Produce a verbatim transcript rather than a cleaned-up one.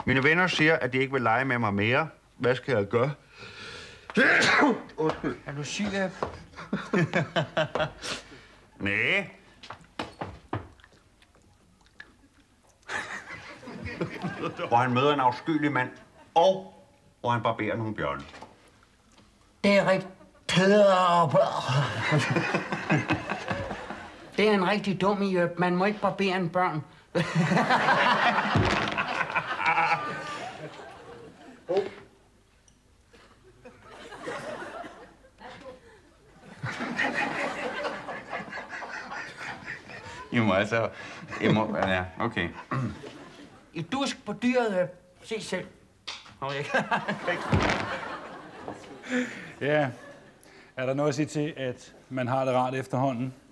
Mine venner siger, at de ikke vil lege med mig mere. Hvad skal jeg gøre? Undskyld. Er du syg af? Næh. Hvor han møder en afskyelig mand, og hvor han barberer nogle bjørne. Det er rigtigt. Det er en rigtig dum i øb. Man må ikke barbere en børn. I må altså... I må... Ja, okay. I dusk på dyret øb. Se selv. Ja, er der noget at sige til, at man har det rart efterhånden?